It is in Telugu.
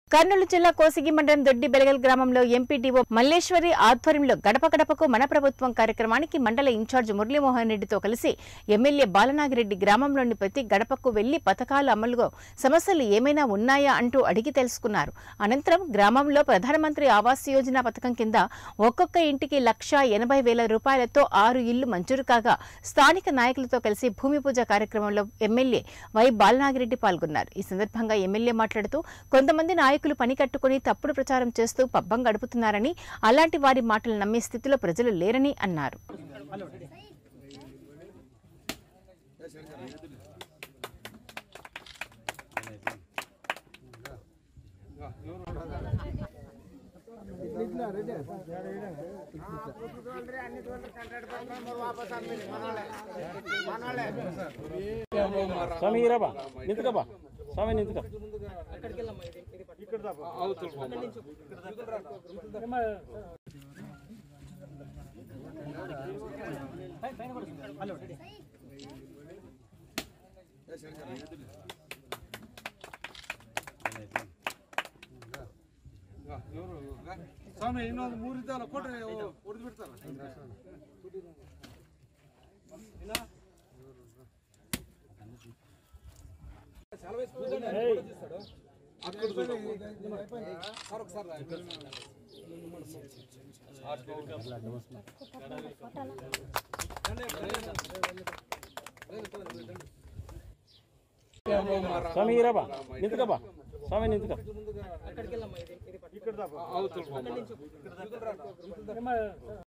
కర్నూలు జిల్లా కోసిగి మండలం దొడ్డి బెలగల్ గ్రామంలో ఎంపీడీఓ మల్లేశ్వరి ఆధ్వర్యంలో గడప గడపకు మన ప్రభుత్వం కార్యక్రమానికి మండల ఇన్ఛార్జ్ మురళీమోహన్ రెడ్డితో కలిసి ఎమ్మెల్యే బాలనాగిరెడ్డి గ్రామంలోని ప్రతి గడపకు వెళ్లి పథకాల అమలులో సమస్యలు ఏమైనా ఉన్నాయా అంటూ అడిగి తెలుసుకున్నారు. అనంతరం గ్రామంలో ప్రధానమంత్రి ఆవాస్ యోజన పథకం కింద ఒక్కొక్క ఇంటికి 1,80,000 రూపాయలతో 6 ఇళ్లు మంజూరు కాగా స్థానిక నాయకులతో కలిసి భూమి పూజ కార్యక్రమంలో ఎమ్మెల్యే వై బాలనాగిరెడ్డి పాల్గొన్నారు. ఈ సందర్భంగా ఎమ్మెల్యే మాట్లాడుతూ కొంతమంది నాయకులు పని కట్టుకుని తప్పుడు ప్రచారం చేస్తూ పబ్బం గడుపుతున్నారని, అలాంటి వారి మాటలు నమ్మే స్థితిలో ప్రజలు లేరని అన్నారు. ಸ್ವಾಮಿ ಇನ್ನೊಂದು 3 ಇದ್ದಲ್ಲ ಕೊಟ್ರೆ ಹೊಡೆದು ಬಿಡ್ತಾರ. స్వామి ఇరాబా నింతుకబా స్వామి నింతుక ఇక్కడ